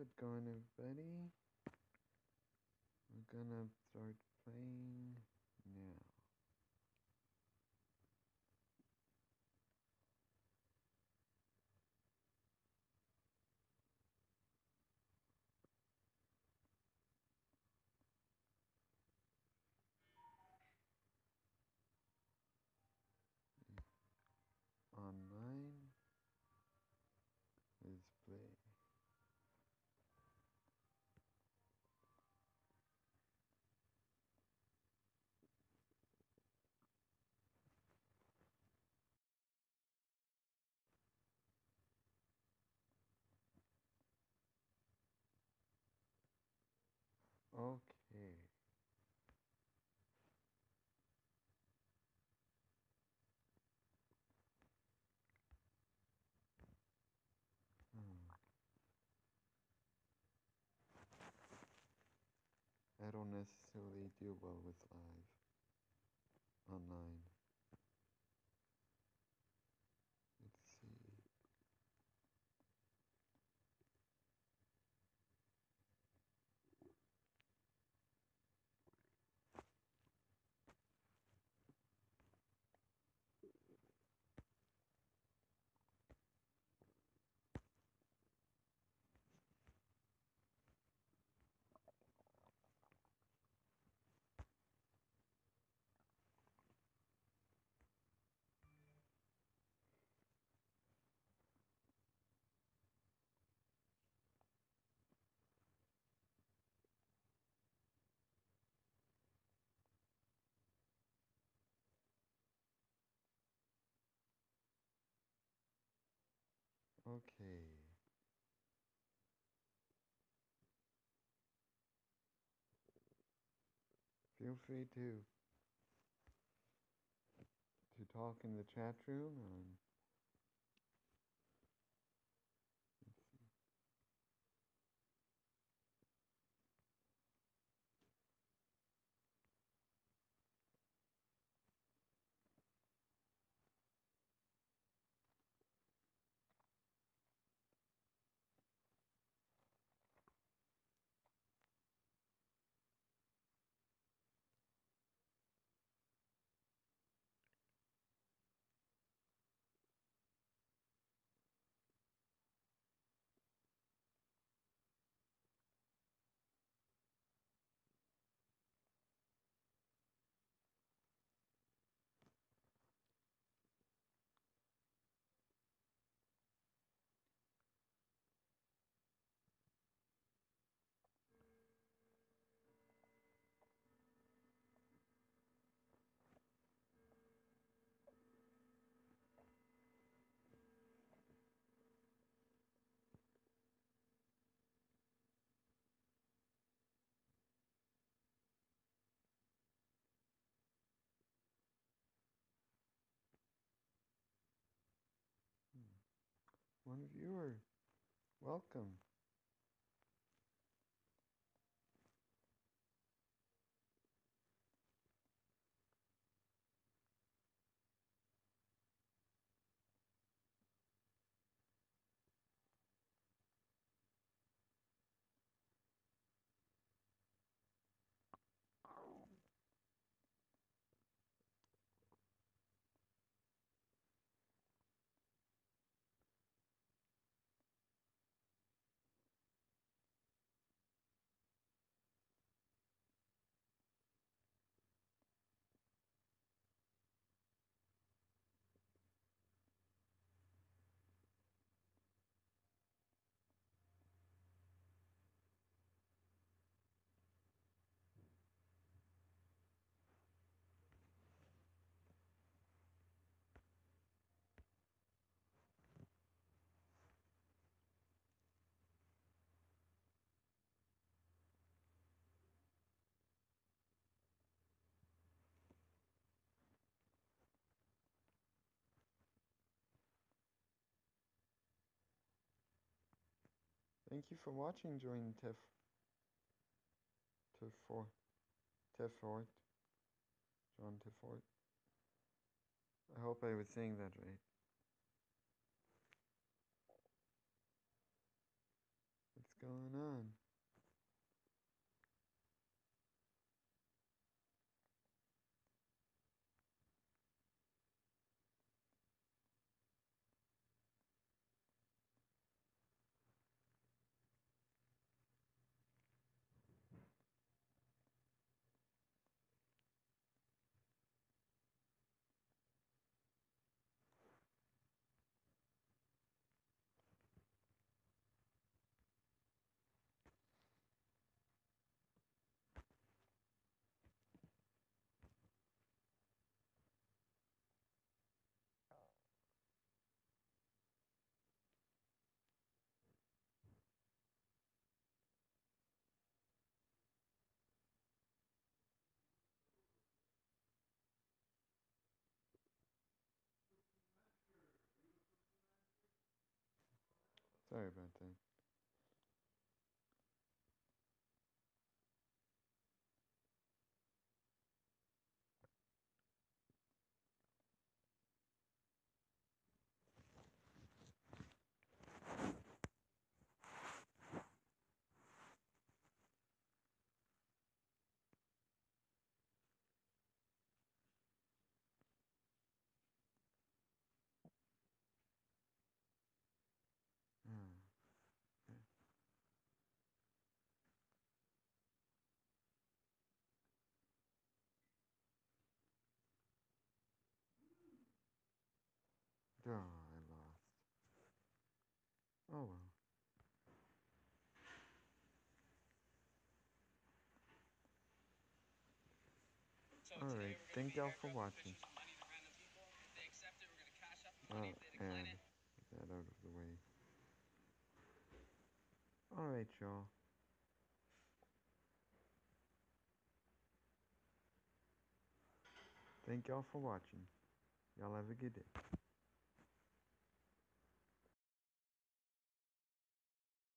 it going, everybody? We're gonna start playing now. Online is play. Okay. I don't necessarily do well with live online. Let's see. Okay. Feel free to talk in the chat room and one viewer. Welcome. Thank you for watching, join Teffort, John Teffort. I hope I was saying that right. It's going on? Sorry about that. Hmm. Oh, I lost. Oh well. Alright, thank y'all for watching. Oh, and get that out of the way. Alright, y'all. Thank y'all for watching. Y'all have a good day.